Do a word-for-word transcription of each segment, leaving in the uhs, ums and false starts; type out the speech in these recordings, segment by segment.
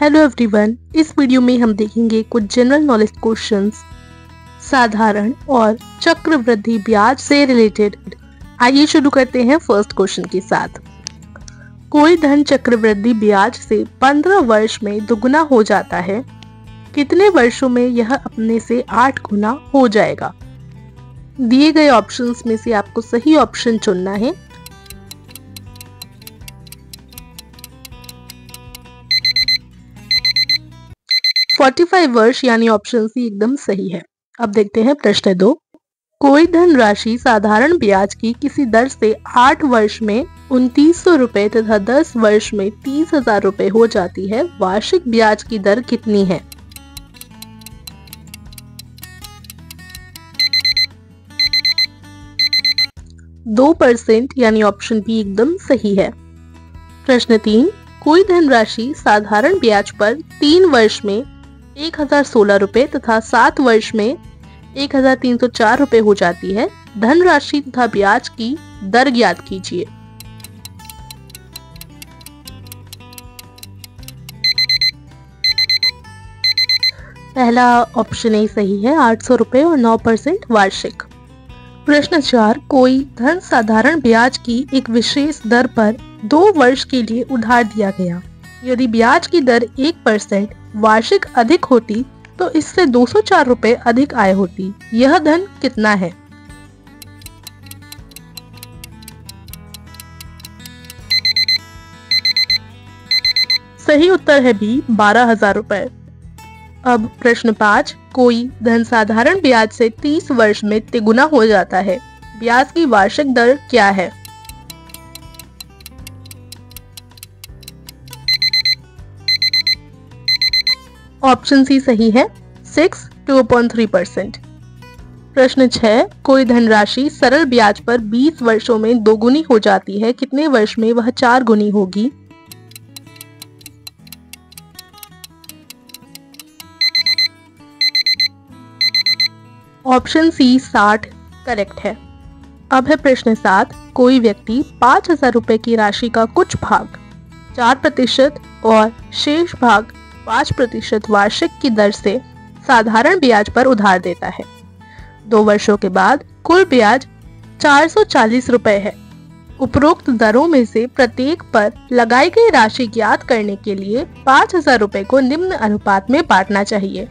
Hello everyone, इस video में हम देखेंगे कुछ जनरल नॉलेज क्वेश्चंस साधारण और चक्रवृद्धि ब्याज से रिलेटेड। आइए शुरू करते हैं फर्स्ट क्वेश्चन के साथ। कोई धन चक्रवृद्धि ब्याज से पंद्रह वर्ष में दुगुना हो जाता है, कितने वर्षों में यह अपने से आठ गुना हो जाएगा? दिए गए ऑप्शंस में से आपको सही ऑप्शन चुनना है। पैंतालीस वर्ष यानी ऑप्शन सी एकदम सही है। अब देखते हैं प्रश्न दो। कोई धन राशि साधारण ब्याज की किसी दर से आठ वर्ष में उनतीस सौ रुपए तथा दस वर्ष में तीस हजार रुपए हो जाती है, वार्षिक ब्याज की दर कितनी है? दो परसेंट यानी ऑप्शन बी एकदम सही है। प्रश्न तीन। कोई धनराशि साधारण ब्याज पर तीन वर्ष में एक हजार सोलह रुपए तथा सात वर्ष में एक हजार तीन सौ चार रुपए हो जाती है, धनराशि तथा ब्याज की दर ज्ञात कीजिए। पहला ऑप्शन ए सही है, आठ सौ रुपए और नौ परसेंट वार्षिक। प्रश्न चार। कोई धन साधारण ब्याज की एक विशेष दर पर दो वर्ष के लिए उधार दिया गया, यदि ब्याज की दर एक परसेंट वार्षिक अधिक होती तो इससे दो सौ चार रुपए अधिक आय होती, यह धन कितना है? सही उत्तर है बी, बारह हजार रुपए। अब प्रश्न पाँच। कोई धन साधारण ब्याज से तीस वर्ष में तिगुना हो जाता है, ब्याज की वार्षिक दर क्या है? ऑप्शन सी सही है, six two point three percent. प्रश्न छह। कोई धनराशि सरल ब्याज पर बीस वर्षों में दोगुनी हो जाती है, कितने वर्ष में वह चार गुनी होगी? ऑप्शन सी साठ करेक्ट है। अब है प्रश्न सात। कोई व्यक्ति पाँच हजार रुपए की राशि का कुछ भाग चार प्रतिशत और शेष भाग पाँच प्रतिशत वार्षिक की दर से साधारण ब्याज पर उधार देता है। दो वर्षों के बाद कुल ब्याज चार सौ चालीस रुपए है। उपरोक्त दरों में से प्रत्येक पर लगाई गई राशि ज्ञात करने के लिए पाँच हजार रुपए को निम्न अनुपात में बांटना चाहिए।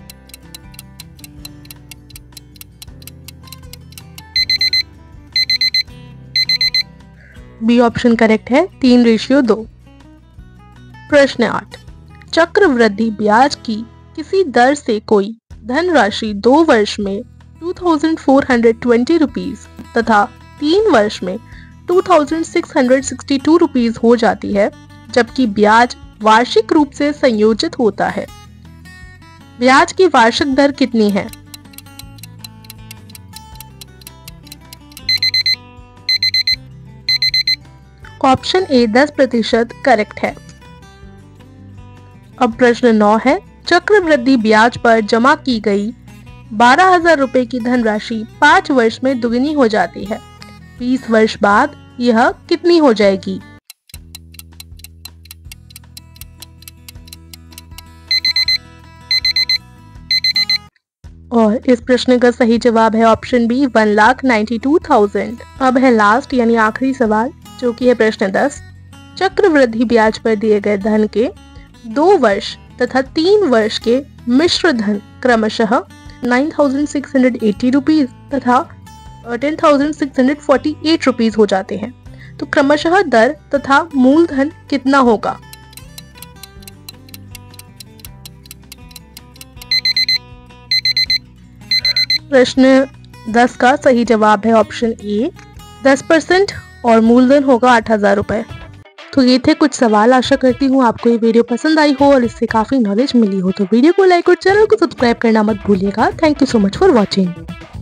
बी ऑप्शन करेक्ट है, तीन रेशियो दो। प्रश्न आठ। चक्रवृद्धि ब्याज की किसी दर से कोई धनराशि दो वर्ष में two thousand four hundred twenty rupees तथा तीन वर्ष में two thousand six hundred sixty two rupees हो जाती है, जबकि ब्याज वार्षिक रूप से संयोजित होता है, ब्याज की वार्षिक दर कितनी है? ऑप्शन ए दस प्रतिशत करेक्ट है। अब प्रश्न नौ है। चक्रवृद्धि ब्याज पर जमा की गई बारह हजार रुपए की धनराशि पाँच वर्ष में दुगनी हो जाती है, बीस वर्ष बाद यह कितनी हो जाएगी? और इस प्रश्न का सही जवाब है option B, one lakh ninety two thousand. अब है लास्ट यानी आखिरी सवाल, जो कि है प्रश्न दस। चक्रवृद्धि ब्याज पर दिए गए धन के दो वर्ष तथा तीन वर्ष के मिश्र धन क्रमशः nine thousand six hundred eighty rupees तथा ten thousand six hundred forty eight rupees हो जाते हैं, तो क्रमशः दर तथा मूलधन कितना होगा? प्रश्न दस का सही जवाब है ऑप्शन ए, दस परसेंट और मूलधन होगा आठ हजार रुपए। तो ये थे कुछ सवाल। आशा करती हूँ आपको ये वीडियो पसंद आई हो और इससे काफी नॉलेज मिली हो। तो वीडियो को लाइक और चैनल को सब्सक्राइब करना मत भूलिएगा। Thank you so much for watching.